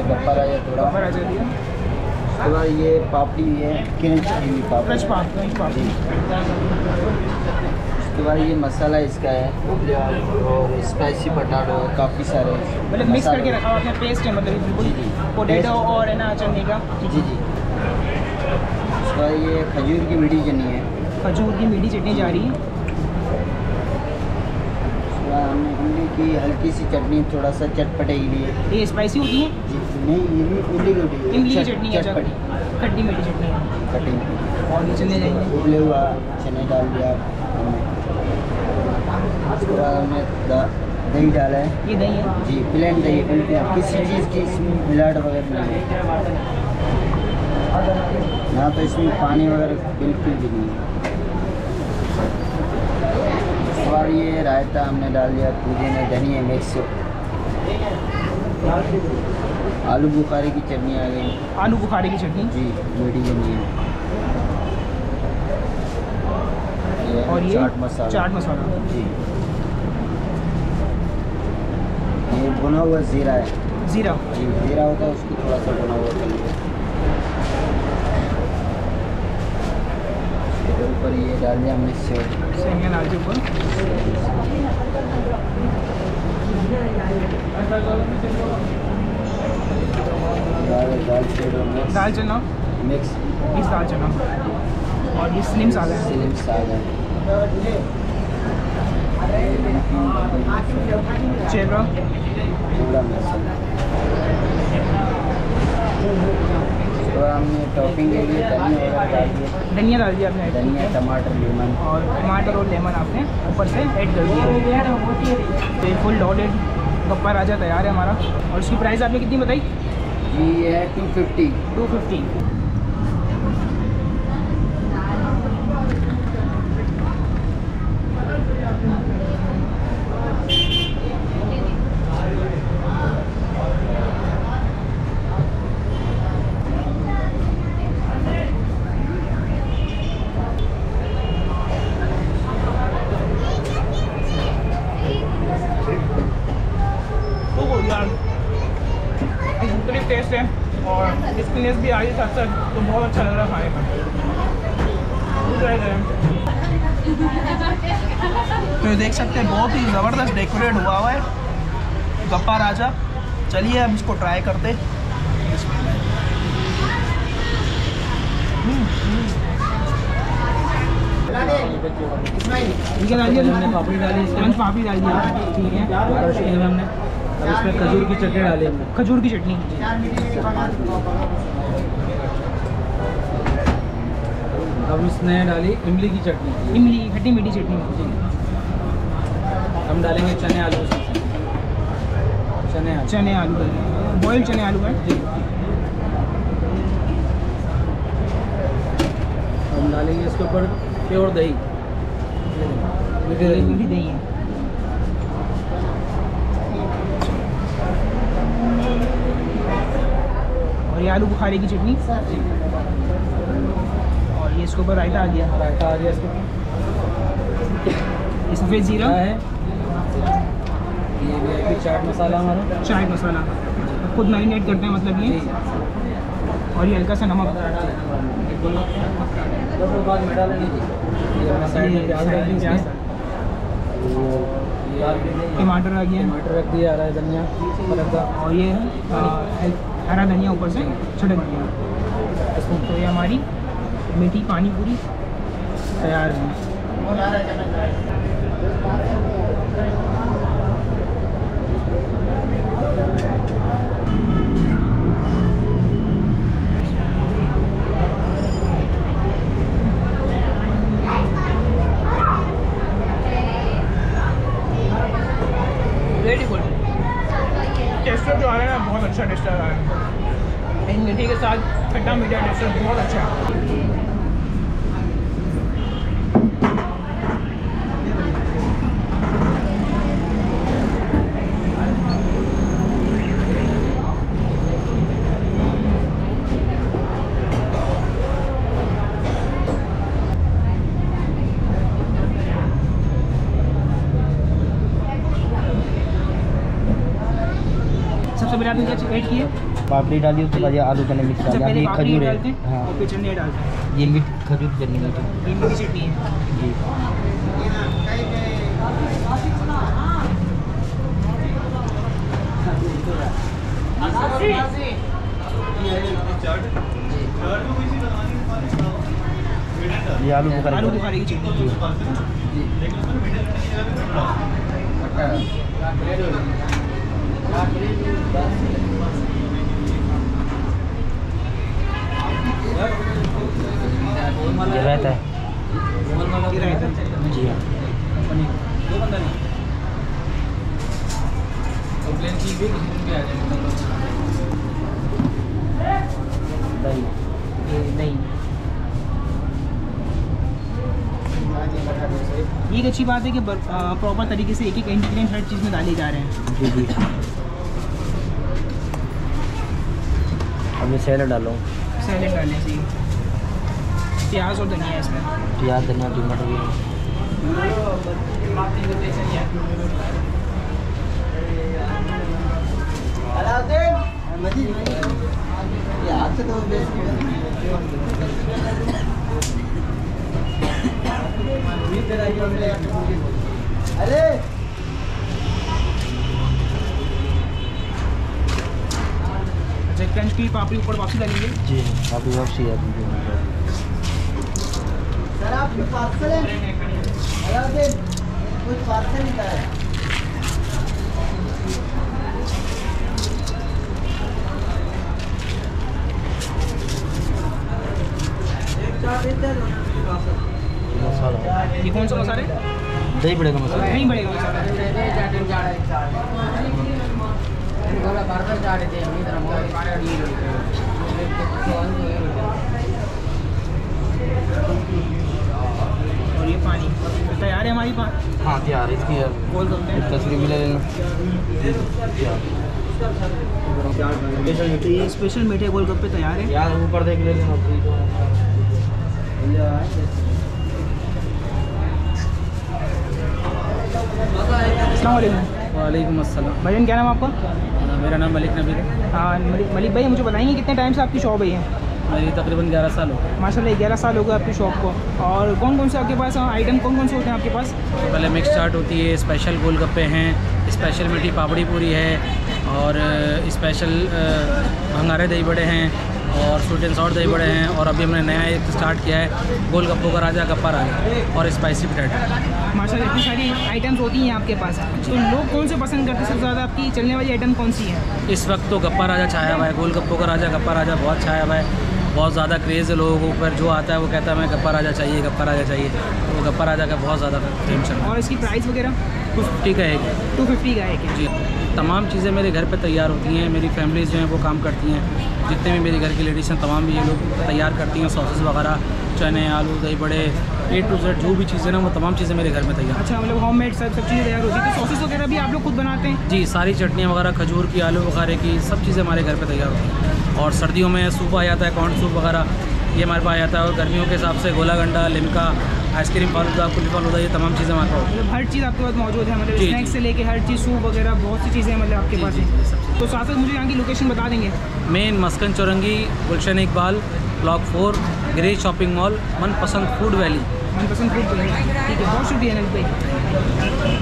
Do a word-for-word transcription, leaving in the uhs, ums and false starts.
गप्पा राजा थोड़ा गप्पा राजा दिया। उसके बाद ये पापड़ी है क्रंच की हुई पापड़ी। क्रंच पापड़ी पापड़ी। उसके बाद ये मसाला इसका है और स्पाइसी पटाटो काफ़ी सारे मतलब मिक्स करके रखा हुआ आपने पेस्ट है मतलब बिल्कुल पोटैटो और है ना चने का। जी जी। उसके बाद ये खजूर की मीठी चटनी है। खजूर की मीठी चटनी जा रही है। उसके बाद हमने इमली की हल्की सी चटनी थोड़ा सा चटपटे के लिए। ये स्पाइसी होती है? नहीं ये भी इमली की होती है। इमली की चटनी है चटपटी खट्टी मीठी चटनी है। खट्टी। और ये चने जाएंगे उबले हुआ चने डाल दिया हमने। उसके बाद हमने दही डाला है। ये दही है जी प्लेन दही बिल्कुल किसी चीज़ की इसमें मिलावट वगैरह नहीं है ना, तो इसमें पानी वगैरह बिल्कुल भी नहीं है। और ये रायता हमने डाल दिया पुदीना धनिया मिक्स। आलू बुखारे की चटनी आ गई। आलू बुखारे की चटनी जी मीठी चटनी है। और ये चाट मसाला चाट मसाला जी। ये भुना हुआ ज़ीरा है। ज़ीरा जी ज़ीरा होता है उसको थोड़ा सा भुना हुआ कर लिया। इसके ऊपर ये डाल दिया हमने सेव। सेवइयाँ डाल दी ऊपर। दाल दाल दाल चना मिक्स मिक्स दाल चना। और ये स्लिम्स आ गए। स्लिम्स आ गए। चेवड़ा थोड़ा मसाला। तो हमने टॉपिंग के लिए धनिया वगैरह डाल दिया। धनिया डाल दिया आपने। धनिया टमाटर लेमन और टमाटर और लेमन आपने ऊपर से ऐड कर दिया। तो ये फुल लोडेड गप्पा राजा तैयार है हमारा। और इसकी प्राइस आपने कितनी बताई? जी ये है two fifty. Two fifty. Test है और स्पिनेस भी आ रही साथ साथ, तो बहुत अच्छा लग रहा है खाने में। तो देख सकते हैं बहुत ही ज़बरदस्त डेकोरेट हुआ हुआ है गप्पा राजा। चलिए अब इसको ट्राई करते। ठीक है डाल दिया हमने पापड़ी डाली, क्रंच पापड़ी डाल दिया। ठीक है हमने अब इसमें खजूर की चटनी डाली हमने। खजूर की चटनी अब इसने डाली इमली की चटनी। इमली खट्टी मीठी चटनी। हम डालेंगे चने आलू। चने आलू चने आलू बॉइल्ड चने आलू है। हम डालेंगे इसके ऊपर प्योर दही। मीठी दही है। और ये आलू बुखारे की चटनी। और ये इसके ऊपर रायता आ गया। रायता आ गया इसके ऊपर। ये सफ़ेद ज़ीरा है। ये भी है चाट मसाला हमारा। चाट मसाला खुद मैरिनेट करते हैं मतलब ये। और ये हल्का सा नमक। टमाटर आ गया। टमाटर रख दिया, हरा धनिया और ये हरा धनिया ऊपर से छिड़क दिया। तो ये हमारी मीठी पानी पूरी तैयार है। टेस्टर जो आ रहा है ना बहुत अच्छा टेस्टर आ रहा है। इन मीठी के साथ खट्टा मीठा टेस्टर बहुत अच्छा है। सबसे पहले आपने क्या ऐड किए? पापड़ी डाली, उसके बाद ये आलू चने मिक्स अच्छा, डाली, पहले ये पापड़ी खजूर डालते है। हैं हाँ, और फिर चटनी डालते हैं। ये मीठ खजूर चटनी मीठी ये मीठी चटनी है। जी। ये आलू बुखारे आलू बुखारे की चटनी। ये रहता है ये रायता। जी हाँ। दही ये नहीं, ये एक अच्छी बात है कि प्रॉपर तरीके से एक एक इंग्रेडिएंट हर चीज़ में डाले जा रहे हैं। जी जी। अब मैं सैलड डालो, सैलेड डालने से प्याज और धनिया इसमें। प्याज धनिया टमाटर भी। अरे अच्छा, क्रंच की पापड़ी ऊपर वापसी डालेंगे। जी अभी वापसी है। सर आप कुछ पार्सल है? कुछ पार्सल नहीं है। मसाला ये कौन सा मसाला है? दही बड़े का मसाला। नहीं बढ़ेगा मसाला। और ये पानी तैयार है हमारी पानी। हाँ तैयार है इसकी है। बोल सकते हैं तस्वीर मिला लेना। तो ये स्पेशल मीठे गोलगप्पे तैयार है। यार ऊपर देख ले लेना। अस्सलाम वालेकुम। वालेकुम अस्सलाम। भाईजान क्या नाम है आपका? मेरा नाम मलिक नबी है। हाँ मलिक मलिक भाई, मुझे बताएंगे कितने टाइम से आपकी शॉप है ये? मेरी तकरीबन ग्यारह साल हो गए। माशाल्लाह ग्यारह साल हो गए आपकी शॉप को। और कौन कौन से आपके पास आइटम कौन कौन से होते हैं आपके पास? पहले मिक्स चाट होती है, स्पेशल गोलगप्पे हैं, स्पेशल मीठी पापड़ी पूरी है और स्पेशल भंगारे दही बड़े हैं और स्वीट एंड सॉल्ट दही बड़े हैं। और अभी हमने नया एक स्टार्ट किया है गोलगप्पों का राजा गप्पा राजा और स्पाइसी पोटैटो। माशाल्लाह इतनी सारी आइटम्स होती हैं आपके पास, तो लोग कौन से पसंद करते हैं सबसे ज़्यादा? आपकी चलने वाली आइटम कौन सी है इस वक्त? तो गप्पा राजा छाया हुआ है, गोलगप्पों का राजा गप्पा राजा बहुत छाया हुआ है। बहुत ज़्यादा क्रेज़ है लोगों को, पर जो आता है वो कहता है मैं गप्पा राजा चाहिए, गप्पा राजा चाहिए। तो वो गप्पा राजा का बहुत ज़्यादा फेम चल रहा है। और इसकी प्राइस वगैरह? टू फिफ्टी का एक टू फिफ्टी का है क्या? जी। तमाम चीज़ें मेरे घर पे तैयार होती हैं, मेरी फैमिलीज़ जो हैं वो काम करती हैं, जितने भी मेरी घर की लेडीज़ हैं तमाम ये लोग तैयार करती हैं। सॉसेस वगैरह, चने, आलू, दही बड़े, ए टू जेड जो भी चीज़ें ना वो तमाम चीज़ें मेरे घर में तैयार। अच्छा, मतलब होममेड सब सब चीज़ें तैयार होती है। तो सॉसेस वगैरह भी आप लोग खुद बनाते हैं? जी, सारी चटनियाँ वगैरह खजूर की, आलू बुखारे की, सब चीज़ें हमारे घर पे तैयार होती हैं। और सर्दियों में सूप आ जाता है, कॉर्न सूप वगैरह ये हमारे पास आ जाता है। और गर्मियों के हिसाब से गोला गंडा, लिमका, आइसक्रीम फालूदा, कुल्फी फालूदा, ये तमाम चीज़ें हमारे पास होती मतलब हर चीज़ आपके पास मौजूद है, मतलब जी, स्नैक्स जी। से लेके हर चीज़, सूप वगैरह बहुत सी चीज़ें मतलब आपके जी, पास जी, है। जी, सब तो साथ साथ मुझे यहाँ की लोकेशन बता देंगे? हैं। Main Maskan Chowrangi, Gulshan Iqbal, block four, grey shopping mall, Manpasand food valley. Manpasand food. ठीक है, बहुत शुक्रिया अनिल भाई।